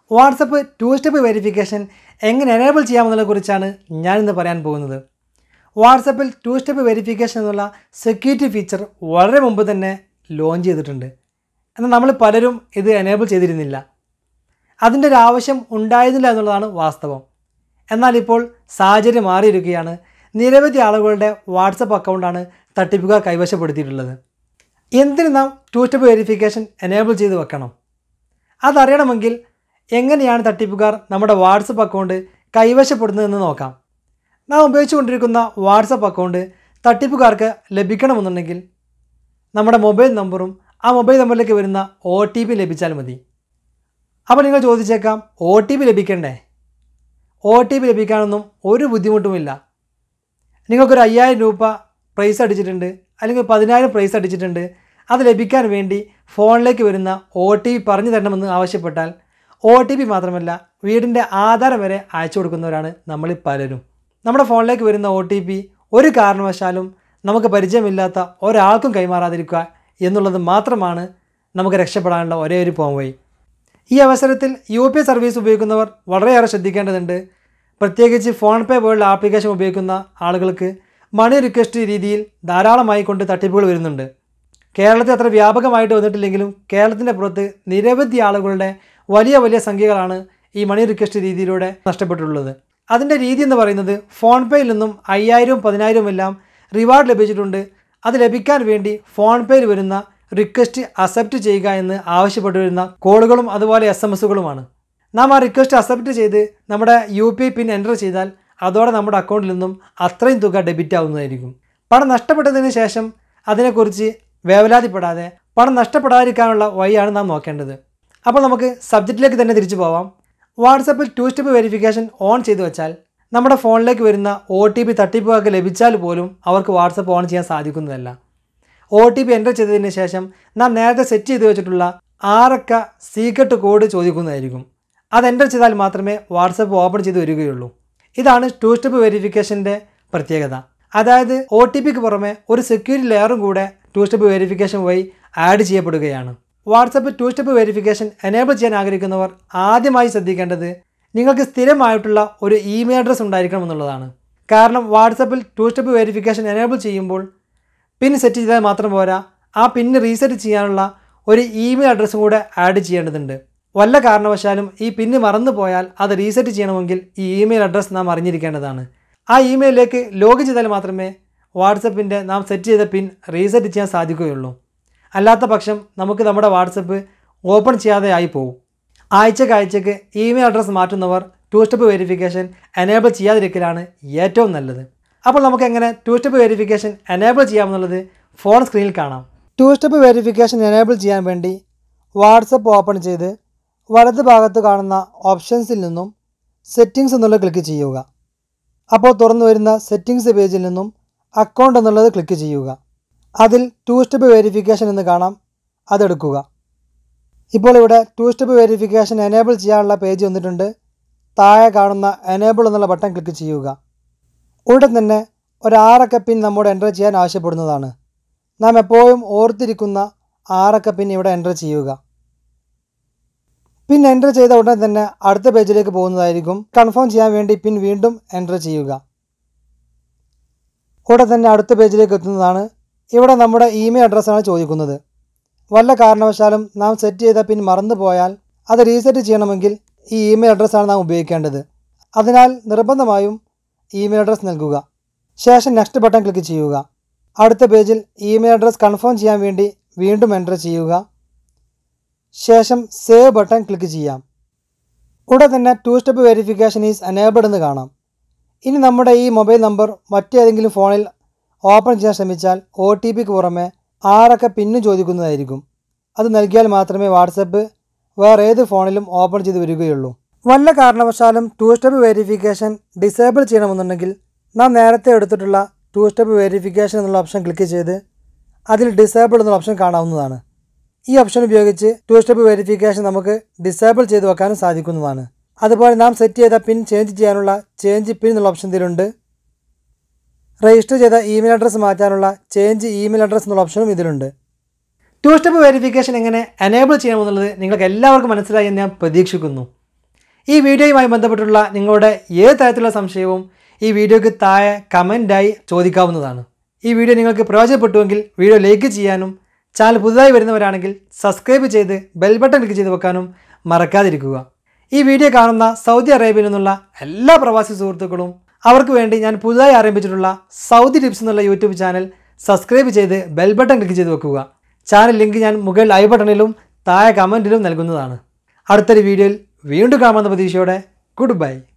WhatsApp two step verification എങ്ങനെ enable ചെയ്യാമെന്നതിനെക്കുറിച്ചാണ് ഞാനിന്ന് പറയാൻ പോകുന്നത്. വാട്സപ്പിൽ ടു സ്റ്റെപ്പ് വെരിഫിക്കേഷൻ എന്നുള്ള സെക്യൂരിറ്റി ഫീച്ചർ വളരെ മുമ്പ് തന്നെ ലോഞ്ച് ചെയ്തിട്ടുണ്ട്. എന്നാൽ നമ്മൾ പലരും ഇത് എനേബിൾ ചെയ്തിരുന്നില്ല. അതിൻ്റെ ഒരു ആവശ്യം ഉണ്ടായിരുന്നില്ല എന്നുള്ളതാണ് വാസ്തവം. എന്നാൽ ഇപ്പോൾ സാഹചര്യം മാറിയിരിക്കുകയാണ്. നിരവധി ആളുകളുടെ വാട്സപ്പ് അക്കൗണ്ടാണ് തട്ടിപ്പുകാർ കൈവശപ്പെടുത്തിയിട്ടുള്ളത്. എന്തിന് നാം ടു സ്റ്റെപ്പ് വെരിഫിക്കേഷൻ എനേബിൾ ചെയ്ത് വെക്കണം? അതറിയണമെങ്കിൽ എങ്ങനെയാണ് തട്ടിപ്പുകാർ നമ്മുടെ വാട്സപ്പ് അക്കൗണ്ട് കൈവശപ്പെടുന്നതെന്ന് നോക്കാം. നാം ഉപയോഗിച്ചുകൊണ്ടിരിക്കുന്ന വാട്സപ്പ് അക്കൗണ്ട് തട്ടിപ്പുകാർക്ക് ലഭിക്കണമെന്നുണ്ടെങ്കിൽ നമ്മുടെ മൊബൈൽ നമ്പറും ആ മൊബൈൽ നമ്പറിലേക്ക് വരുന്ന OTP ലഭിച്ചാൽ മതി. അപ്പോൾ നിങ്ങൾ ചോദിച്ചേക്കാം, OTP ലഭിക്കണ്ടേ? OTP ലഭിക്കാനൊന്നും ഒരു ബുദ്ധിമുട്ടുമില്ല. നിങ്ങൾക്കൊരു 5000 രൂപ പ്രൈസ് അടിച്ചിട്ടുണ്ട്, അല്ലെങ്കിൽ 10,000 പ്രൈസ് അടിച്ചിട്ടുണ്ട്. അത് ലഭിക്കാൻ വേണ്ടി ഫോണിലേക്ക് വരുന്ന OTP പറഞ്ഞു തരണമെന്ന് ആവശ്യപ്പെട്ടാൽ OTP മാത്രമല്ല, വീടിൻ്റെ ആധാരം വരെ അയച്ചു കൊടുക്കുന്നവരാണ് നമ്മളിൽ പലരും. നമ്മുടെ ഫോണിലേക്ക് വരുന്ന OTP ഒരു കാരണവശാലും നമുക്ക് പരിചയമില്ലാത്ത ഒരാൾക്കും കൈമാറാതിരിക്കുക എന്നുള്ളത് മാത്രമാണ് നമുക്ക് രക്ഷപ്പെടാനുള്ള ഒരേ ഒരു പോംവഴി. ഈ അവസരത്തിൽ UPI സർവീസ് ഉപയോഗിക്കുന്നവർ വളരെയേറെ ശ്രദ്ധിക്കേണ്ടതുണ്ട്. പ്രത്യേകിച്ച് ഫോൺ പേ പോലുള്ള ആപ്ലിക്കേഷൻ ഉപയോഗിക്കുന്ന ആളുകൾക്ക് മണി റിക്വസ്റ്റ് രീതിയിൽ ധാരാളമായി കൊണ്ട് തട്ടിപ്പുകൾ വരുന്നുണ്ട്. കേരളത്തിൽ അത്ര വ്യാപകമായിട്ട് വന്നിട്ടില്ലെങ്കിലും കേരളത്തിൻ്റെ പുറത്ത് നിരവധി ആളുകളുടെ വലിയ വലിയ സംഖ്യകളാണ് ഈ മണി റിക്വസ്റ്റ് രീതിയിലൂടെ നഷ്ടപ്പെട്ടിട്ടുള്ളത്. അതിൻ്റെ രീതി എന്ന് പറയുന്നത്, ഫോൺ പേയിൽ നിന്നും 5000 10,000 എല്ലാം റിവാർഡ് ലഭിച്ചിട്ടുണ്ട്. അത് ലഭിക്കാൻ വേണ്ടി ഫോൺ പേയിൽ വരുന്ന റിക്വസ്റ്റ് അക്സെപ്റ്റ് ചെയ്യുക എന്ന് ആവശ്യപ്പെട്ടു വരുന്ന കോളുകളും അതുപോലെ SMS-കളുമാണ്. നാം ആ റിക്വസ്റ്റ് അക്സെപ്റ്റ് ചെയ്ത് നമ്മുടെ UPI പിൻ എൻ്റർ ചെയ്താൽ അതോടെ നമ്മുടെ അക്കൗണ്ടിൽ നിന്നും അത്രയും തുക ഡെബിറ്റ് ആവുന്നതായിരിക്കും. പണം നഷ്ടപ്പെട്ടതിന് ശേഷം അതിനെക്കുറിച്ച് വേവലാതിപ്പെടാതെ പണം നഷ്ടപ്പെടാതിരിക്കാനുള്ള വഴിയാണ് നാം നോക്കേണ്ടത്. അപ്പോൾ നമുക്ക് സബ്ജക്റ്റിലേക്ക് തന്നെ തിരിച്ചു പോവാം. വാട്സപ്പിൽ ടു സ്റ്റെപ്പ് വെരിഫിക്കേഷൻ ഓൺ ചെയ്തു വെച്ചാൽ നമ്മുടെ ഫോണിലേക്ക് വരുന്ന OTP തട്ടിപ്പുകാർക്ക് ലഭിച്ചാൽ പോലും അവർക്ക് വാട്സപ്പ് ഓൺ ചെയ്യാൻ സാധിക്കുന്നതല്ല. OTP എൻ്റർ ചെയ്തതിന് ശേഷം നാം നേരത്തെ സെറ്റ് ചെയ്ത് വെച്ചിട്ടുള്ള 6 അക്ക സീക്രട്ട് കോഡ് ചോദിക്കുന്നതായിരിക്കും. അത് എൻ്റർ ചെയ്താൽ മാത്രമേ വാട്സപ്പ് ഓപ്പൺ ചെയ്ത് വരികയുള്ളൂ. ഇതാണ് ടു സ്റ്റെപ്പ് വെരിഫിക്കേഷൻ്റെ പ്രത്യേകത. അതായത് OTPക്ക് പുറമെ ഒരു സെക്യൂരിറ്റി ലെയറും കൂടെ ടു സ്റ്റെപ്പ് വെരിഫിക്കേഷൻ വഴി ആഡ് ചെയ്യപ്പെടുകയാണ്. WhatsApp two step verification enable ചെയ്യാൻ ആഗ്രഹിക്കുന്നവർ ആദ്യമായി ശ്രദ്ധിക്കേണ്ടത് നിങ്ങൾക്ക് സ്ഥിരമായിട്ടുള്ള ഒരു ഇമെയിൽ അഡ്രസ്സ് ഉണ്ടായിരിക്കണം എന്നുള്ളതാണ്. കാരണം വാട്സപ്പിൽ ടു സ്റ്റെപ്പ് വെരിഫിക്കേഷൻ എനേബിൾ ചെയ്യുമ്പോൾ പിൻ സെറ്റ് ചെയ്താൽ മാത്രം പോരാ, ആ പിന്ന് റീസെറ്റ് ചെയ്യാനുള്ള ഒരു ഇമെയിൽ അഡ്രസ്സും കൂടെ ആഡ് ചെയ്യേണ്ടതുണ്ട്. വല്ല കാരണവശാലും ഈ പിന്ന് മറന്നു പോയാൽ അത് റീസെറ്റ് ചെയ്യണമെങ്കിൽ ഈ ഇമെയിൽ അഡ്രസ്സ് നാം അറിഞ്ഞിരിക്കേണ്ടതാണ്. ആ ഇമെയിലിലേക്ക് ലോഗിൻ ചെയ്താൽ മാത്രമേ വാട്സപ്പിൻ്റെ നാം സെറ്റ് ചെയ്ത പിൻ റീസെറ്റ് ചെയ്യാൻ സാധിക്കുകയുള്ളൂ. അല്ലാത്ത പക്ഷം നമുക്ക് നമ്മുടെ വാട്സപ്പ് ഓപ്പൺ ചെയ്യാതെ ആയി പോകും. ആഴ്ചയ്ക്ക് ഇമെയിൽ അഡ്രസ്സ് മാറ്റുന്നവർ ടു സ്റ്റെപ്പ് വെരിഫിക്കേഷൻ എനേബിൾ ചെയ്യാതിരിക്കലാണ് ഏറ്റവും നല്ലത്. അപ്പോൾ നമുക്ക് എങ്ങനെ ടു സ്റ്റെപ്പ് വെരിഫിക്കേഷൻ എനേബിൾ ചെയ്യാമെന്നുള്ളത് ഫോൺ സ്ക്രീനിൽ കാണാം. ടു സ്റ്റെപ്പ് വെരിഫിക്കേഷൻ എനേബിൾ ചെയ്യാൻ വേണ്ടി വാട്സപ്പ് ഓപ്പൺ ചെയ്ത് വലത് ഭാഗത്ത് കാണുന്ന ഓപ്ഷൻസിൽ നിന്നും സെറ്റിംഗ്സ് എന്നുള്ളത് ക്ലിക്ക് ചെയ്യുക. അപ്പോൾ തുറന്നു വരുന്ന സെറ്റിംഗ്സ് പേജിൽ നിന്നും അക്കൗണ്ട് എന്നുള്ളത് ക്ലിക്ക് ചെയ്യുക. അതിൽ ടു സ്റ്റെപ്പ് വെരിഫിക്കേഷൻ എന്ന് കാണാം, അതെടുക്കുക. ഇപ്പോൾ ഇവിടെ ടു സ്റ്റെപ്പ് വെരിഫിക്കേഷൻ എനേബിൾ ചെയ്യാനുള്ള പേജ് വന്നിട്ടുണ്ട്. താഴെ കാണുന്ന എനേബിൾ എന്നുള്ള ബട്ടൺ ക്ലിക്ക് ചെയ്യുക. ഉടൻ തന്നെ ഒരു 6 അക്ക പിൻ നമ്മോട് എൻ്റർ ചെയ്യാൻ ആവശ്യപ്പെടുന്നതാണ്. നാം എപ്പോഴും ഓർത്തിരിക്കുന്ന 6 അക്ക പിൻ ഇവിടെ എൻ്റർ ചെയ്യുക. പിൻ എൻ്റർ ചെയ്ത ഉടൻ തന്നെ അടുത്ത പേജിലേക്ക് പോകുന്നതായിരിക്കും. കൺഫേം ചെയ്യാൻ വേണ്ടി പിൻ വീണ്ടും എൻ്റർ ചെയ്യുക. ഉടൻ തന്നെ അടുത്ത പേജിലേക്ക് എത്തുന്നതാണ്. ഇവിടെ നമ്മുടെ ഇമെയിൽ അഡ്രസ്സാണ് ചോദിക്കുന്നത്. വല്ല കാരണവശാലും നാം സെറ്റ് ചെയ്ത പിൻ മറന്നു പോയാൽ അത് റീസെറ്റ് ചെയ്യണമെങ്കിൽ ഈ ഇമെയിൽ അഡ്രസ്സാണ് നാം ഉപയോഗിക്കേണ്ടത്. അതിനാൽ നിർബന്ധമായും ഇമെയിൽ അഡ്രസ്സ് നൽകുക. ശേഷം നെക്സ്റ്റ് ബട്ടൺ ക്ലിക്ക് ചെയ്യുക. അടുത്ത പേജിൽ ഇമെയിൽ അഡ്രസ്സ് കൺഫേം ചെയ്യാൻ വേണ്ടി വീണ്ടും എൻ്റർ ചെയ്യുക. ശേഷം സേവ് ബട്ടൺ ക്ലിക്ക് ചെയ്യാം. ഉടൻ തന്നെ two step verification is enabled എന്ന് കാണാം. ഇനി നമ്മുടെ ഈ മൊബൈൽ നമ്പർ മറ്റേതെങ്കിലും ഫോണിൽ ഓപ്പൺ ചെയ്യാൻ ശ്രമിച്ചാൽ OTPക്ക് പുറമെ 6 അക്ക പിന്നും ചോദിക്കുന്നതായിരിക്കും. അത് നൽകിയാൽ മാത്രമേ വാട്സപ്പ് വേറെ ഏത് ഫോണിലും ഓപ്പൺ ചെയ്ത് വരികയുള്ളൂ. വല്ല കാരണവശാലും ടു സ്റ്റെപ്പ് വെരിഫിക്കേഷൻ ഡിസേബിൾ ചെയ്യണമെന്നുണ്ടെങ്കിൽ നാം നേരത്തെ എടുത്തിട്ടുള്ള ടു സ്റ്റെപ്പ് വെരിഫിക്കേഷൻ എന്നുള്ള ഓപ്ഷൻ ക്ലിക്ക് ചെയ്ത് അതിൽ ഡിസേബിൾ എന്നുള്ള ഓപ്ഷൻ കാണാവുന്നതാണ്. ഈ ഓപ്ഷൻ ഉപയോഗിച്ച് ടു സ്റ്റെപ്പ് വെരിഫിക്കേഷൻ നമുക്ക് ഡിസേബിൾ ചെയ്ത് വെക്കാനും സാധിക്കുന്നതാണ്. അതുപോലെ നാം സെറ്റ് ചെയ്ത പിൻ ചേഞ്ച് ചെയ്യാനുള്ള ചേഞ്ച് പിൻ എന്നുള്ള ഓപ്ഷൻ ഇതിലുണ്ട്. രജിസ്റ്റർ ചെയ്ത ഇമെയിൽ അഡ്രസ്സ് മാറ്റാനുള്ള ചേഞ്ച് ഇമെയിൽ അഡ്രസ്സ് എന്നുള്ള ഓപ്ഷനും ഇതിലുണ്ട്. ടു സ്റ്റെപ്പ് വെരിഫിക്കേഷൻ എങ്ങനെ എനേബിൾ ചെയ്യണമെന്നുള്ളത് നിങ്ങൾക്ക് എല്ലാവർക്കും മനസ്സിലായി എന്ന് ഞാൻ പ്രതീക്ഷിക്കുന്നു. ഈ വീഡിയോയുമായി ബന്ധപ്പെട്ടുള്ള നിങ്ങളുടെ ഏത് തരത്തിലുള്ള സംശയവും ഈ വീഡിയോയ്ക്ക് താഴെ കമൻറ്റായി ചോദിക്കാവുന്നതാണ്. ഈ വീഡിയോ നിങ്ങൾക്ക് പ്രയോജനപ്പെട്ടുവെങ്കിൽ വീഡിയോ ലൈക്ക് ചെയ്യാനും ചാനൽ പുതുതായി വരുന്നവരാണെങ്കിൽ സബ്സ്ക്രൈബ് ചെയ്ത് ബെൽ ബട്ടൺ ക്ലിക്ക് ചെയ്ത് വെക്കാനും മറക്കാതിരിക്കുക. ഈ വീഡിയോ കാണുന്ന സൗദി അറേബ്യയിൽ നിന്നുള്ള എല്ലാ പ്രവാസി സുഹൃത്തുക്കളും അവർക്ക് വേണ്ടി ഞാൻ പുതുതായി ആരംഭിച്ചിട്ടുള്ള സൗദി ടിപ്സ് എന്നുള്ള യൂട്യൂബ് ചാനൽ സബ്സ്ക്രൈബ് ചെയ്ത് ബെൽ ബട്ടൺ ക്ലിക്ക് ചെയ്ത് വെക്കുക. ചാനൽ ലിങ്ക് ഞാൻ മുകളിൽ ഐ ബട്ടണിലും താഴെ കമൻറ്റിലും നൽകുന്നതാണ്. അടുത്തൊരു വീഡിയോയിൽ വീണ്ടും കാണുന്ന പ്രതീക്ഷയോടെ ഗുഡ് ബൈ.